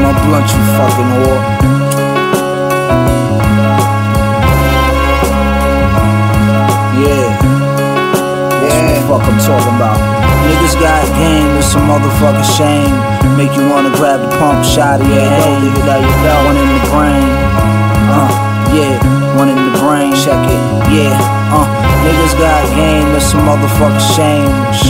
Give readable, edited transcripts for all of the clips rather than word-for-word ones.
my blunt, you fucking whore. Yeah. That's what the fuck I'm talking about. Niggas got game with some motherfucking shame. Make you wanna grab the pump shot of your hand. One in the brain. Yeah, one in the brain. Check it. Yeah. Niggas got game with some motherfucking shame.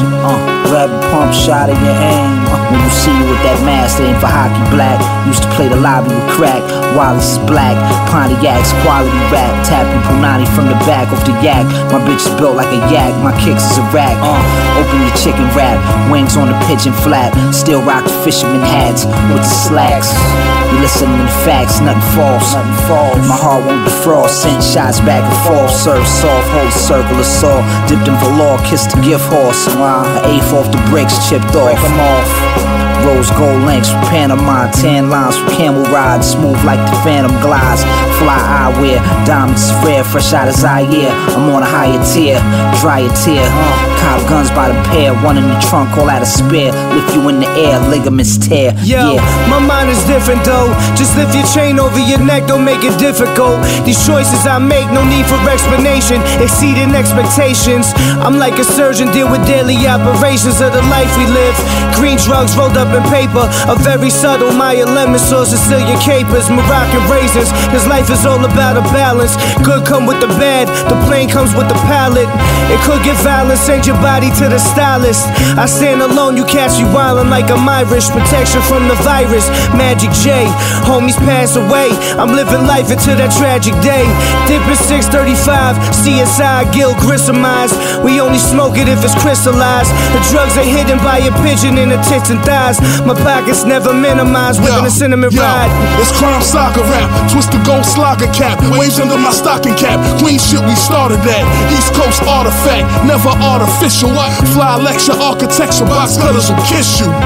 Grab the pump shot of your aim. When you see you with that mask, they ain't for hockey black. Used to play the lobby with crack. Wallace is black. Pontiac's quality rap. Tapping Punani from the back of the yak. My bitch is built like a yak. My kicks is a rack. Open your chicken wrap. Wings on the pigeon flap. Still rock the fisherman hats with the slacks. You listening to facts, nothing false. My heart won't defrost. Send shots back and forth. Serve soft, hold a circle of salt. Dipped in velour, kiss the gift horse. An eighth off the bricks, chipped off. I'm off. Rose gold links from Panama, tan lines from camel rides, smooth like the Phantom glides. Fly eyewear, diamonds rare, fresh out of Zaire. I'm on a higher tier, dryer tear. Cop guns by the pair, one in the trunk, all out of spare. Lift you in the air, ligaments tear. Yo, my mind is different though. Just lift your chain over your neck, don't make it difficult. These choices I make, no need for explanation. Exceeding expectations. I'm like a surgeon, deal with daily operations of the life we live. Green drugs rolled up in paper, a very subtle Maya lemon sauce, Sicilian capers, Moroccan raisins. Cause life is all about a balance. Good come with the bad, the plain comes with the palate. It could get violent, send your body to the stylist. I stand alone, you catch me wildin' like I'm Irish. Protection from the virus, Magic J. Homies pass away, I'm living life until that tragic day. Dippin' 635, CSI, Gil Grissom eyes. We only smoke it if it's crystallized. The drugs are hidden by a pigeon in the tits and thighs. My pockets never minimized, whipping a cinnamon ride. It's crime soccer rap, twist the gold slogger cap, waves under my stocking cap. Clean shit we started at, East Coast artifact, never artificial. Fly lecture, architecture, box cutters will kiss you.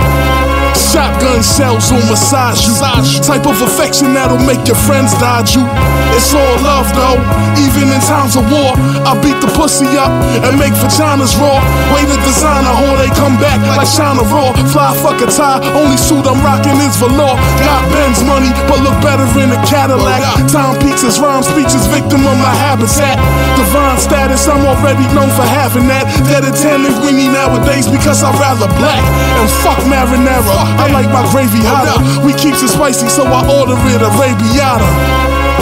Shotgun shells will massage you. Type of affection that'll make your friends dodge you. It's all love though, even in times of war. I beat the pussy up and make vaginas raw. Way to design a whore, they come back like China Raw. Fly fuck a tie, only suit I'm rocking is velour. Got Benz money, but look better in a Cadillac. Time pizzas, rhyme speeches, victim of my habitat. Divine status, I'm already known for having that. Dead and tan linguine nowadays because I'd rather black. And fuck marinara, I like my gravy hotter. We keeps it spicy, so I order it arrabbiata.